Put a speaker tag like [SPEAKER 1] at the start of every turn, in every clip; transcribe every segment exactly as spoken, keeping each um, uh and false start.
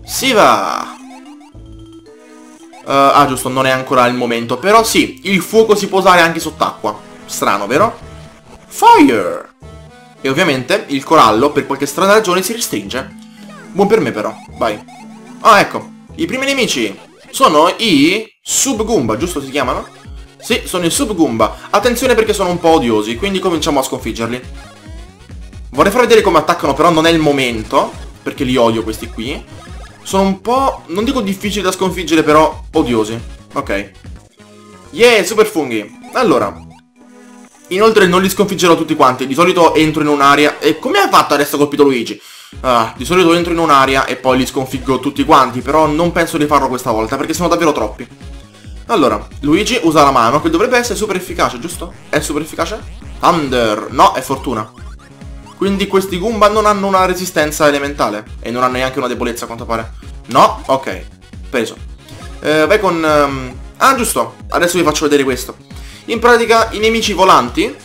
[SPEAKER 1] Si va! Uh, ah, giusto, non è ancora il momento. Però sì, il fuoco si può usare anche sott'acqua. Strano, vero? Fire! E ovviamente il corallo, per qualche strana ragione, si restringe. Buon per me, però. Vai. Ah, ecco. I primi nemici sono i Sub-Goomba, giusto si chiamano? Sì, sono i Sub-Goomba. Attenzione perché sono un po' odiosi, quindi cominciamo a sconfiggerli. Vorrei far vedere come attaccano, però non è il momento, perché li odio questi qui. Sono un po', non dico difficili da sconfiggere, però odiosi. Ok. Yeah, super funghi. Allora, inoltre non li sconfiggerò tutti quanti. Di solito entro in un'area. E come ha fatto adesso colpito Luigi? Ah, di solito entro in un'area e poi li sconfiggo tutti quanti. Però non penso di farlo questa volta, perché sono davvero troppi. Allora, Luigi usa la mano, che dovrebbe essere super efficace, giusto? È super efficace? Thunder. No, è fortuna. Quindi questi Goomba non hanno una resistenza elementale. E non hanno neanche una debolezza, a quanto pare. No? Ok. Preso. Eh, vai con... Um... Ah, giusto. Adesso vi faccio vedere questo. In pratica, i nemici volanti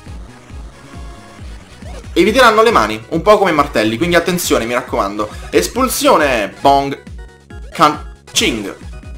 [SPEAKER 1] eviteranno le mani. Un po' come i martelli. Quindi attenzione, mi raccomando. Espulsione. Bong. Can-ching.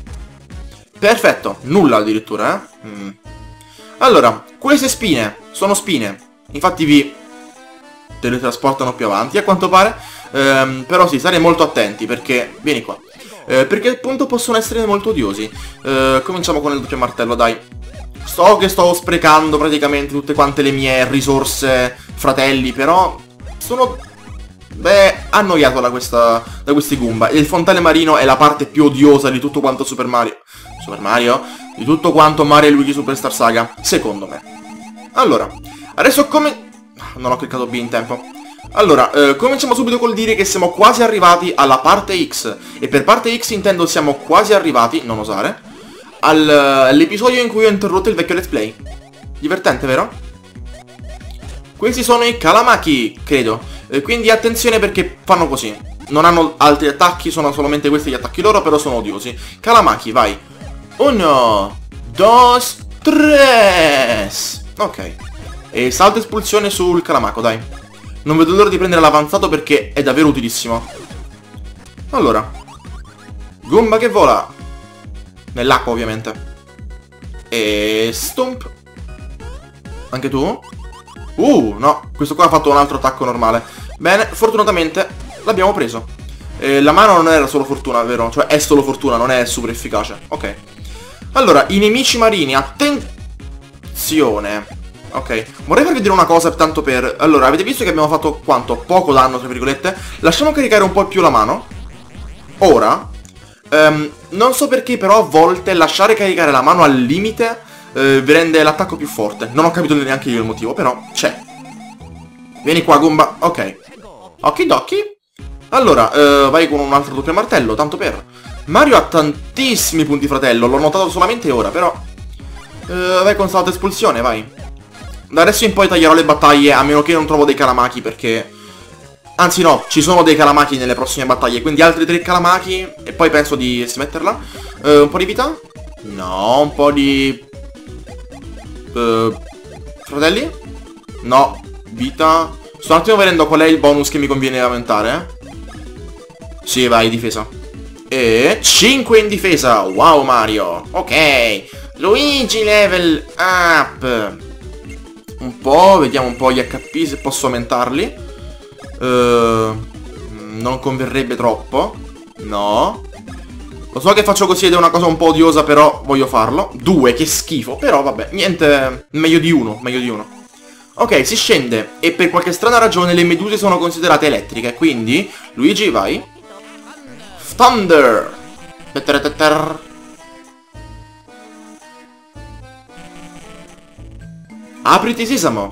[SPEAKER 1] Perfetto. Nulla addirittura, eh. Mm. Allora, queste spine sono spine. Infatti vi... teletrasportano più avanti, a quanto pare. ehm, Però sì, stare molto attenti, perché... vieni qua. eh, Perché appunto possono essere molto odiosi. eh, Cominciamo con il doppio martello, dai. So che sto sprecando praticamente tutte quante le mie risorse, fratelli, però sono... beh, annoiato da, questa, da questi Goomba. Il fontane marino è la parte più odiosa di tutto quanto Super Mario. Super Mario? Di tutto quanto Mario e Luigi Superstar Saga, secondo me. Allora, adesso come... non ho cliccato B in tempo. Allora, eh, cominciamo subito col dire che siamo quasi arrivati alla parte X. E per parte X intendo siamo quasi arrivati, non osare, al, all'episodio in cui ho interrotto il vecchio let's play. Divertente, vero? Questi sono i Kalamaki, credo. eh, Quindi attenzione perché fanno così. Non hanno altri attacchi, sono solamente questi gli attacchi loro, però sono odiosi. Kalamaki, vai. Uno, dos, tres. Ok. E salto espulsione sul Kalamako, dai. Non vedo l'ora di prendere l'avanzato perché è davvero utilissimo. Allora, Goomba che vola. Nell'acqua, ovviamente. E... stomp. Anche tu? Uh, no. Questo qua ha fatto un altro attacco normale. Bene, fortunatamente l'abbiamo preso. e La mano non era solo fortuna, vero? Cioè è solo fortuna, non è super efficace. Ok. Allora, i nemici marini, attenzione. Ok, vorrei farvi vedere una cosa tanto per... Allora, avete visto che abbiamo fatto quanto? Poco danno, tra virgolette. Lasciamo caricare un po' più la mano. Ora um, non so perché, però a volte lasciare caricare la mano al limite uh, vi rende l'attacco più forte. Non ho capito neanche io il motivo, però c'è. Vieni qua, Goomba. Ok. Okidoki. Allora, uh, vai con un altro doppio martello, tanto per... Mario ha tantissimi punti fratello, l'ho notato solamente ora, però... Uh, vai con salto espulsione, vai. Da adesso in poi taglierò le battaglie, a meno che non trovo dei Kalamaki, perché... Anzi no, ci sono dei Kalamaki nelle prossime battaglie, quindi altri tre Kalamaki, e poi penso di smetterla. Uh, un po' di vita? No, un po' di... Uh, fratelli? No, vita... Sto un attimo vedendo qual è il bonus che mi conviene aumentare, eh. Sì, vai, difesa. E... cinque in difesa, wow Mario. Ok, Luigi level up. Un po', vediamo un po' gli H P se posso aumentarli. uh, Non converrebbe troppo. No. Lo so che faccio così ed è una cosa un po' odiosa, però voglio farlo. Due, che schifo. Però vabbè, niente, meglio di uno, meglio di uno. Ok, si scende. E per qualche strana ragione le meduse sono considerate elettriche. Quindi, Luigi, vai. Thunder. Apriti sesamo.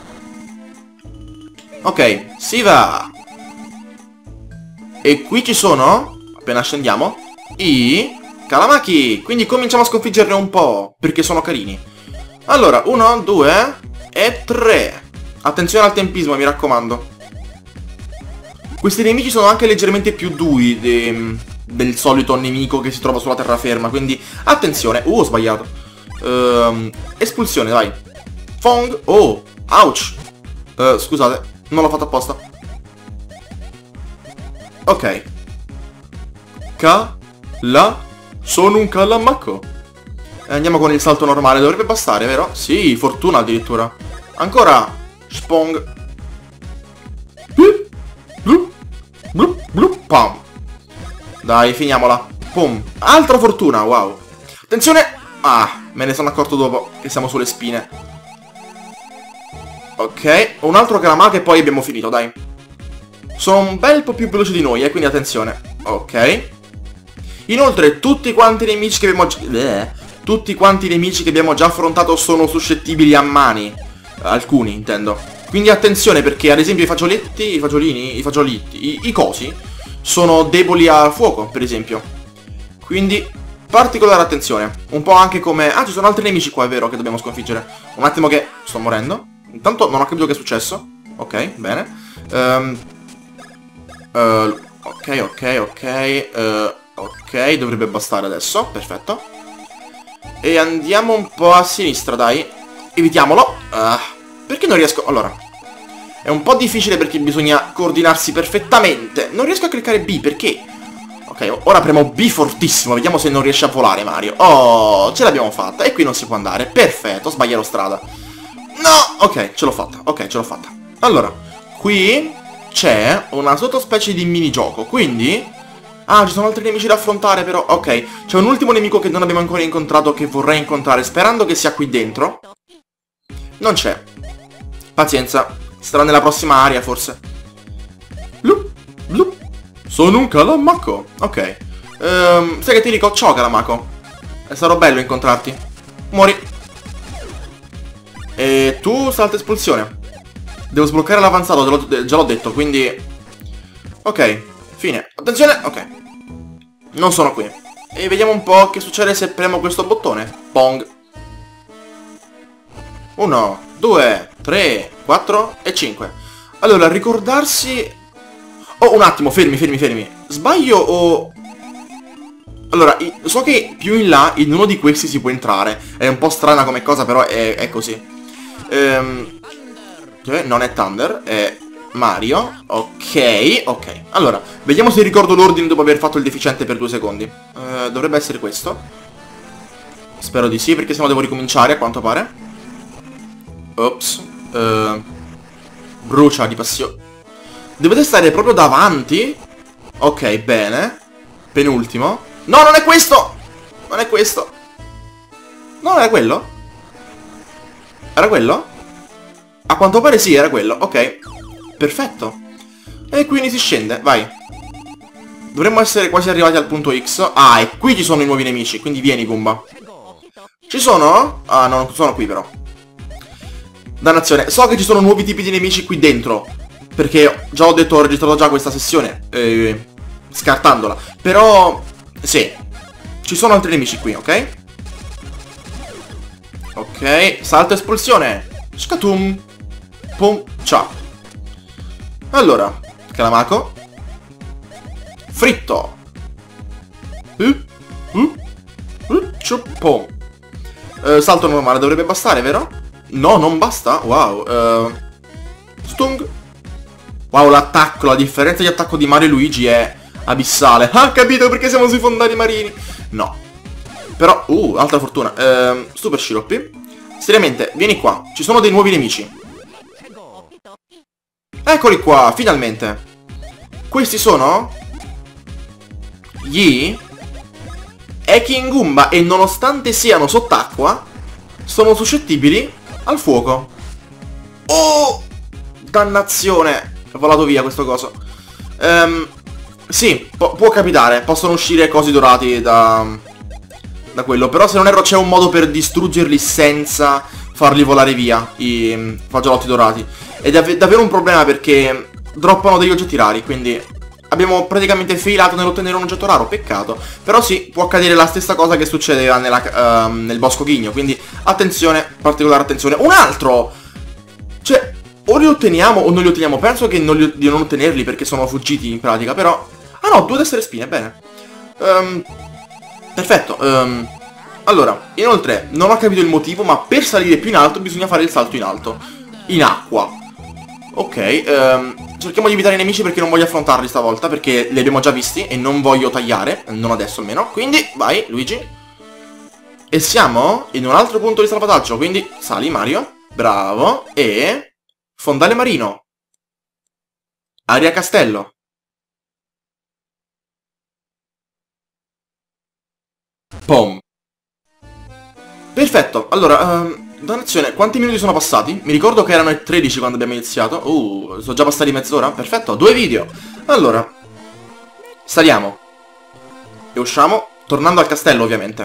[SPEAKER 1] Ok, si va. E qui ci sono, appena scendiamo, i Kalamaki. Quindi cominciamo a sconfiggerne un po', perché sono carini. Allora, uno, due e tre. Attenzione al tempismo, mi raccomando. Questi nemici sono anche leggermente più duri de, del solito nemico che si trova sulla terraferma, quindi attenzione. Uh, ho sbagliato. um, Espulsione, vai. Fong. Oh, ouch. uh, Scusate, non l'ho fatto apposta. Ok. Cala. Sono un calamacco. E andiamo con il salto normale, dovrebbe bastare, vero? Sì, fortuna addirittura. Ancora. Spong. Blu, blu, blu, blu, pam. Dai, finiamola. Pum. Altra fortuna, wow. Attenzione. Ah, me ne sono accorto dopo che siamo sulle spine. Ok, un altro calamacco e poi abbiamo finito, dai. Sono un bel po' più veloci di noi, eh, quindi attenzione. Ok. Inoltre, tutti quanti i nemici che abbiamo... Bleh. Tutti quanti i nemici che abbiamo già affrontato sono suscettibili a mani. Alcuni, intendo. Quindi attenzione, perché ad esempio i fagioletti, i fagiolini, i fagiolitti, i, i cosi sono deboli al fuoco, per esempio. Quindi particolare attenzione. Un po' anche come... Ah, ci sono altri nemici qua, è vero, che dobbiamo sconfiggere. Un attimo che sto morendo. Intanto non ho capito che è successo. Ok, bene. Um, uh, ok, ok, ok. Uh, ok, dovrebbe bastare adesso. Perfetto. E andiamo un po' a sinistra, dai. Evitiamolo. Uh, perché non riesco... Allora, è un po' difficile perché bisogna coordinarsi perfettamente. Non riesco a cliccare B, perché? Ok, ora premo B fortissimo. Vediamo se non riesce a volare Mario. Oh, ce l'abbiamo fatta. E qui non si può andare. Perfetto, sbaglierò strada. No! Ok, ce l'ho fatta. Ok, ce l'ho fatta. Allora, qui c'è una sottospecie di minigioco. Quindi... Ah, ci sono altri nemici da affrontare però. Ok, c'è un ultimo nemico che non abbiamo ancora incontrato, che vorrei incontrare, sperando che sia qui dentro. Non c'è. Pazienza. Sarà nella prossima area, forse. Blu, blu. Sono un calamacco. Ok. um, Sai che ti dico? Ciao calamacco. E sarà bello incontrarti. Muori. E tu salta espulsione. Devo sbloccare l'avanzato, già l'ho detto, quindi... Ok, fine. Attenzione, ok. Non sono qui. E vediamo un po' che succede se premo questo bottone. Pong. Uno, due, tre, quattro e cinque. Allora, ricordarsi... Oh, un attimo, fermi, fermi, fermi. Sbaglio o... Allora, so che più in là in uno di questi si può entrare. È un po' strana come cosa, però è, è così. Ehm... Cioè, non è Thunder, è Mario. Ok, ok. Allora, vediamo se ricordo l'ordine dopo aver fatto il deficiente per due secondi. Uh, dovrebbe essere questo. Spero di sì, perché sennò devo ricominciare, a quanto pare. Ops. Uh, brucia di passione. Dovete stare proprio davanti. Ok, bene. Penultimo. No, non è questo! Non è questo. No, era quello? Era quello? A quanto pare sì, era quello. Ok. Perfetto. E quindi si scende, vai. Dovremmo essere quasi arrivati al punto X. Ah, e qui ci sono i nuovi nemici, quindi vieni, Goomba. Ci sono? Ah, no, non sono qui però. Dannazione. So che ci sono nuovi tipi di nemici qui dentro, perché già ho detto, ho registrato già questa sessione, eh, scartandola. Però, sì, ci sono altri nemici qui, ok? Ok, salto espulsione. Scatum. Pum, ciao. Allora, Calamacco. Fritto. Uh, uh, uh, pum. Uh, salto normale dovrebbe bastare, vero? No, non basta. Wow. Uh, stung. Wow, l'attacco, la differenza di attacco di Mario e Luigi è abissale. Ah, capito perché siamo sui fondali marini. No. Però, uh, altra fortuna. Uh, super sciroppi. Seriamente, vieni qua. Ci sono dei nuovi nemici. Eccoli qua, finalmente. Questi sono gli King Goomba e nonostante siano sott'acqua sono suscettibili al fuoco. Oh! Dannazione! È volato via questo coso. um, Sì, pu può capitare. Possono uscire cosi dorati da, da quello. Però se non erro c'è un modo per distruggerli senza farli volare via, i fagiolotti dorati. Ed è davvero un problema perché droppano degli oggetti rari, quindi abbiamo praticamente failato nell'ottenere un oggetto raro, peccato. Però sì, può accadere la stessa cosa che succedeva nella, uh, nel bosco ghigno, quindi attenzione, particolare attenzione. Un altro! Cioè, o li otteniamo o non li otteniamo, penso che non li, di non ottenerli perché sono fuggiti in pratica, però... Ah no, due tessere spine, bene. Um, perfetto, um, allora, inoltre, non ho capito il motivo, ma per salire più in alto bisogna fare il salto in alto, in acqua. Ok, um, cerchiamo di evitare i nemici perché non voglio affrontarli stavolta, perché li abbiamo già visti e non voglio tagliare, non adesso almeno. Quindi, vai, Luigi. E siamo in un altro punto di salvataggio, quindi sali, Mario. Bravo. E... fondale marino. Aria castello. Pom. Perfetto, allora, um, dannazione, quanti minuti sono passati? Mi ricordo che erano i tredici quando abbiamo iniziato. Uh, sono già passati mezz'ora? Perfetto, due video. Allora, saliamo. E usciamo, tornando al castello ovviamente.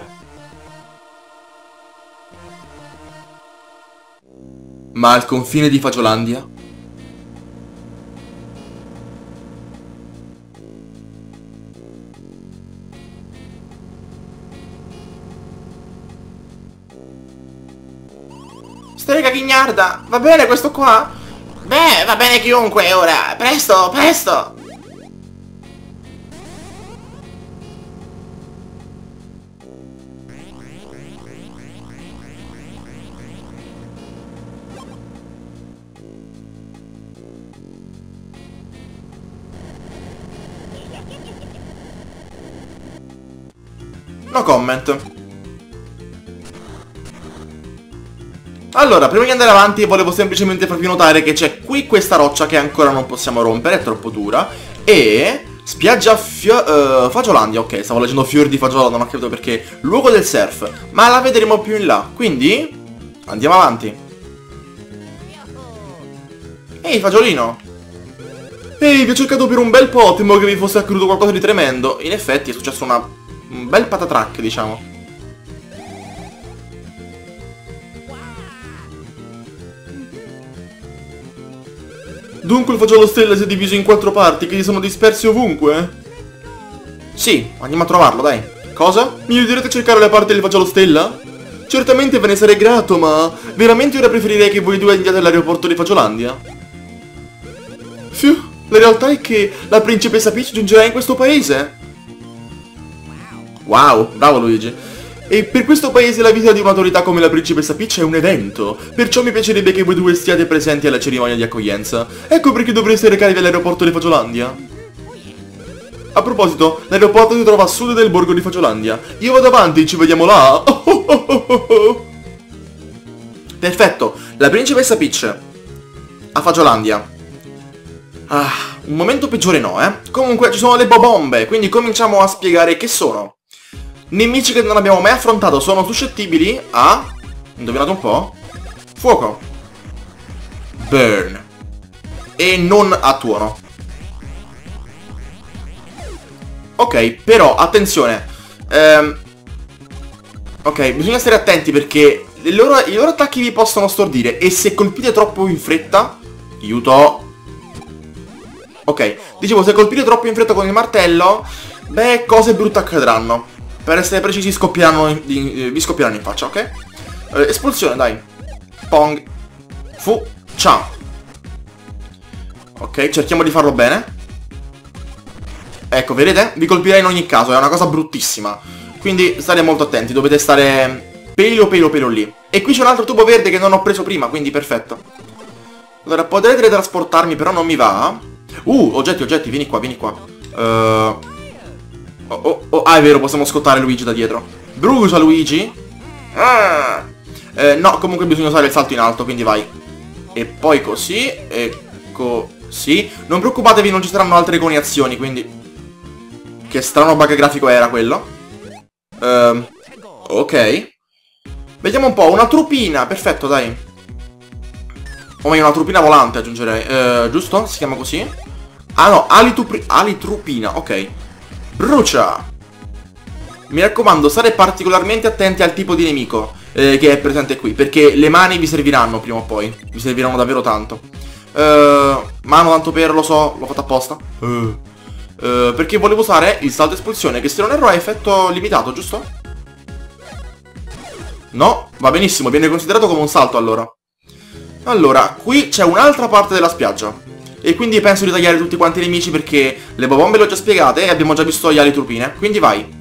[SPEAKER 1] Ma al confine di Fagiolandia? Strega ghignarda, va bene questo qua? Beh, va bene chiunque ora, presto, presto! No comment. Allora, prima di andare avanti volevo semplicemente farvi notare che c'è qui questa roccia che ancora non possiamo rompere, è troppo dura. E... spiaggia Fio uh, Fagiolandia, ok, stavo leggendo fiori di fagiolo, non ho capito perché. Luogo del surf, ma la vedremo più in là, quindi... andiamo avanti. Ehi, fagiolino! Ehi, vi ho cercato per un bel po', temo che vi fosse accaduto qualcosa di tremendo. In effetti è successo una... un bel patatrack, diciamo. Dunque il fagiolo stella si è diviso in quattro parti che si sono dispersi ovunque? Sì, andiamo a trovarlo, dai. Cosa? Mi aiuterete a cercare la parte del fagiolo stella? Certamente ve ne sarei grato, ma... veramente ora preferirei che voi due andiate all'aeroporto di Fagiolandia? Fiu, la realtà è che la principessa Peach giungerà in questo paese. Wow, bravo Luigi. E per questo paese la visita di un'autorità come la principessa Peach è un evento, perciò mi piacerebbe che voi due stiate presenti alla cerimonia di accoglienza. Ecco perché dovreste recarvi all'aeroporto di Fagiolandia. A proposito, l'aeroporto si trova a sud del borgo di Fagiolandia. Io vado avanti, ci vediamo là. Oh, oh, oh, oh, oh. Perfetto, la principessa Peach a Fagiolandia. Ah, un momento peggiore no, eh. Comunque ci sono le bobombe, quindi cominciamo a spiegare che sono. Nemici che non abbiamo mai affrontato sono suscettibili a... indovinate un po'? Fuoco. Burn. E non a tuono. Ok, però, attenzione. Ehm... Ok, bisogna stare attenti perché i loro, i loro attacchi vi possono stordire. E se colpite troppo in fretta... aiuto. Ok, dicevo, se colpite troppo in fretta con il martello... beh, cose brutte accadranno. Per essere precisi scoppieranno in, in, vi scoppieranno in faccia, ok? Eh, espulsione, dai. Pong. Fu. Ciao. Ok, cerchiamo di farlo bene. Ecco, vedete? Vi colpirà in ogni caso, è una cosa bruttissima. Quindi state molto attenti, dovete stare pelo pelo pelo lì. E qui c'è un altro tubo verde che non ho preso prima, quindi perfetto. Allora, potrei teletrasportarmi, però non mi va. Uh, oggetti, oggetti, vieni qua, vieni qua. Uh... Oh, oh, oh, ah, è vero, possiamo scottare Luigi da dietro. Brucia, Luigi. Ah. Eh, no, comunque bisogna usare il salto in alto, quindi vai. E poi così, e così. Non preoccupatevi, non ci saranno altre coniazioni, quindi... che strano bug grafico era quello. Ehm, ok. Vediamo un po', una trupina, perfetto, dai. O meglio, una trupina volante aggiungerei. Eh, giusto? Si chiama così? Ah no, alitrupina, ok. Brucia! Mi raccomando, state particolarmente attenti al tipo di nemico eh, che è presente qui, perché le mani vi serviranno prima o poi. Vi serviranno davvero tanto. Uh, mano tanto per, lo so, l'ho fatta apposta. Uh. Uh, perché volevo usare il salto espulsione, che se non erro ha effetto limitato, giusto? No, va benissimo, viene considerato come un salto allora. Allora, qui c'è un'altra parte della spiaggia. E quindi penso di tagliare tutti quanti i nemici perché le bombe le ho già spiegate e abbiamo già visto gli ali trupine. Quindi vai.